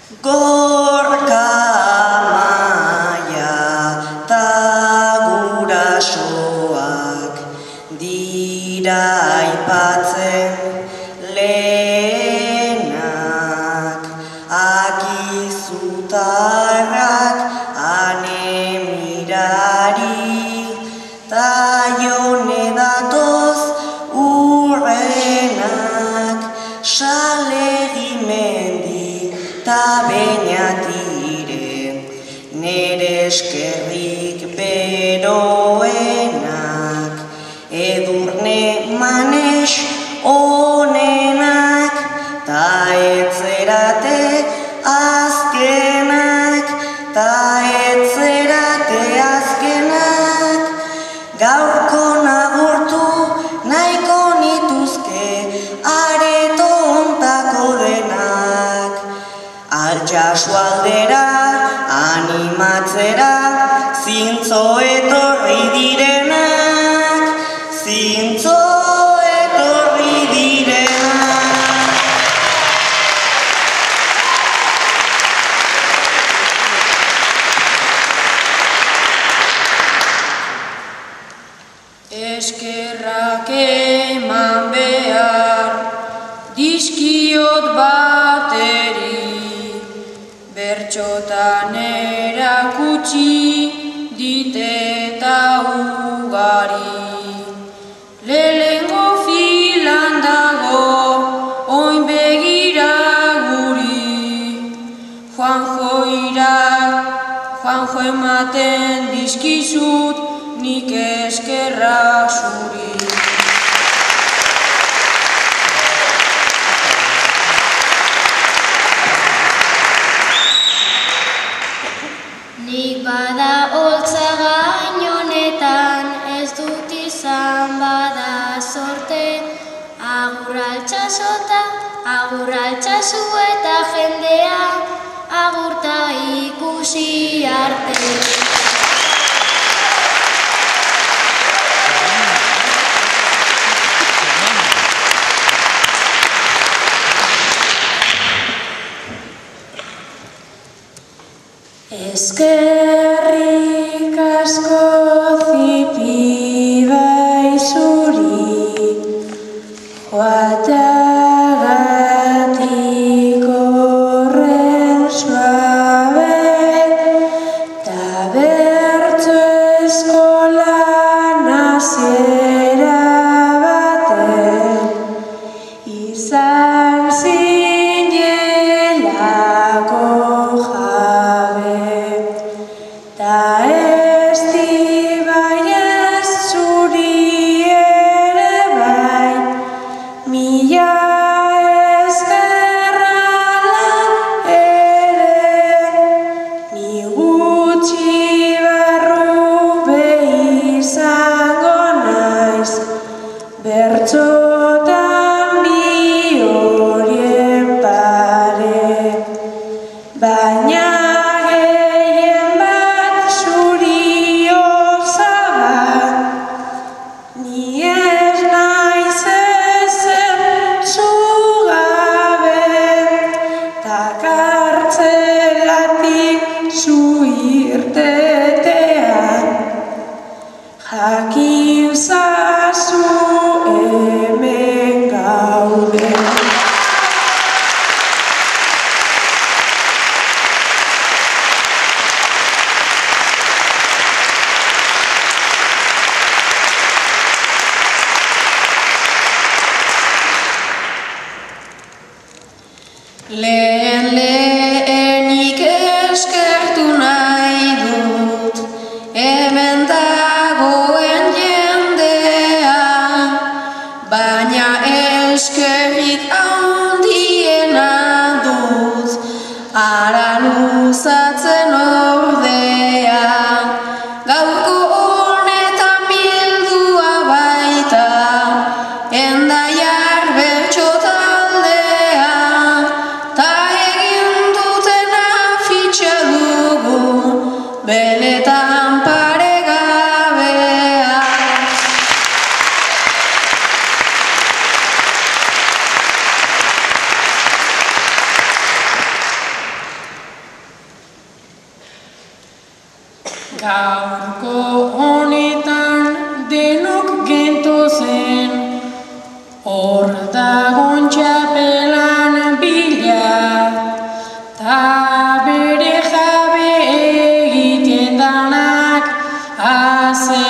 Gorka amaia ta gurasoak dira aipatzen lehenak, akizutarrak anemirari ta jone datoz urrenak, salegimendi ta beñatire nere eskerrik beroenak, edurne manes onenak ta etzerate azkenak, ta etzerate azkenak, gaurko nagurtu nahiko nituzke areto ontako denak. Altsasu aldera, animatzera, zintzo etorri direnak, zintzo etorri direnak. Eskerrak eman behar dizkiot bateri, bertxotan erakutsi diteta ugari. Lehengo filan dago oin begira guri, Juanjo ematen dizkizut nik eskerrak zuri. Nik bada holtza gain honetan, ez dut izan bada sorte, agur altxasota, agur altxasu eta jendea, agurta ikusi arte. Eskerrik asko zipibai zuri, joatagatik horren suabe, ta bertso eskolan hasiera baten, izan zinelako ta ez dibaiez zuri ere bai, mila eskerrala ere, ni gutxi barru izango naiz, bertxotan bi horien pare, baina jakin zazu hemen gaude. Lehenik eskertu nahi dut, hemen dagoen jendea, baina eskerrik handiena dut, ara luzatzen ordea. Gaurko honetan bildua baita, Endaiar bertso taldea, ta Gaurko honetan denok gentozen, hor dagon txapelan bila, ta bere jabe egiten danak, hazen